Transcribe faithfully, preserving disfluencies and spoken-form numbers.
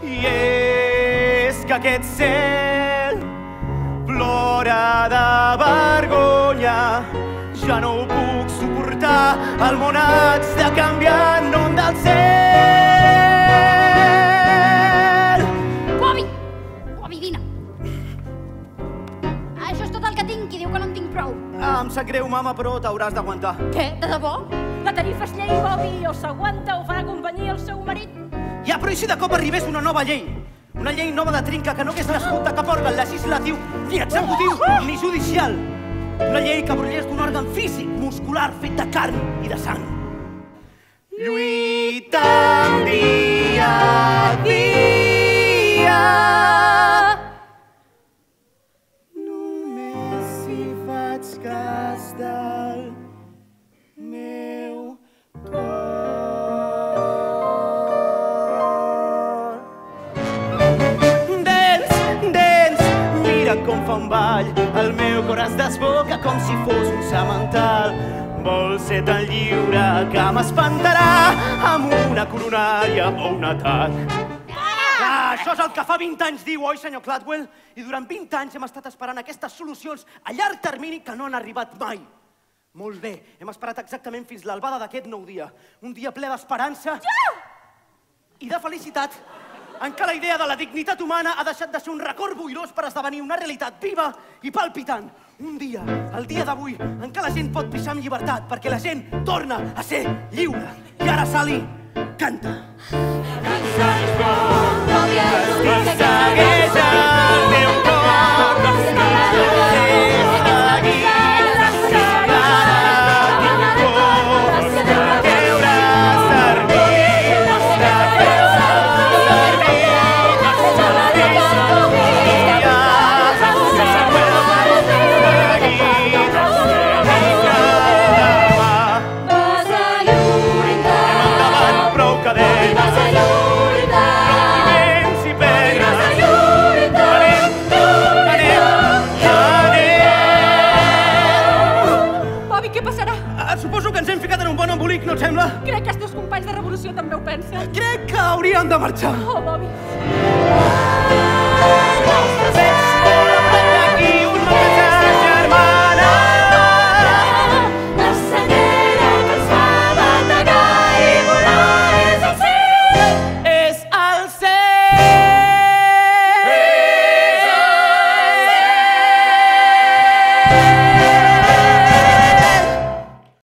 I és que aquest cel plora de vergonya. Ja no ho puc suportar, el món haig de canviar en nom del cel. Bobby! Bobby, vine. Això és tot el que tinc i diu que no en tinc prou. Em sap greu, mama, però t'hauràs d'aguantar. Què? De debò? La tarifa és llei, Bobby, o s'aguanta o fa companyia al seu marit. Ja, però i si de cop arribés una nova llei? Una llei nova de trinca que no hagués nascut de cap òrgan legislatiu, ni executiu, ni judicial. Una llei que brolés d'un òrgan físic, muscular, fet de carn i de sang. Lluitant dia a dia. Només si faig cas del meu cor. Dents, dents, mira com fa un ball. El meu cor es desboca com si fos un semental. Vol ser tan lliure que m'espantarà amb una coronària o un atac. Ah, això és el que fa vint anys diu, oi, senyor Cladwell? I durant vint anys hem estat esperant aquestes solucions a llarg termini que no han arribat mai. Molt bé, hem esperat exactament fins l'albada d'aquest nou dia. Un dia ple d'esperança i de felicitat, en què la idea de la dignitat humana ha deixat de ser un record boirós per esdevenir una realitat viva i palpitant. Un dia, el dia d'avui, en què la gent pot pixar amb llibertat, perquè la gent torna a ser lliure. I ara, Sally, canta. Segueix el teu cor, no et sembla? Crec que els teus companys de revolució també ho pensen. Crec que haurien de marxar. Oh, Bobby.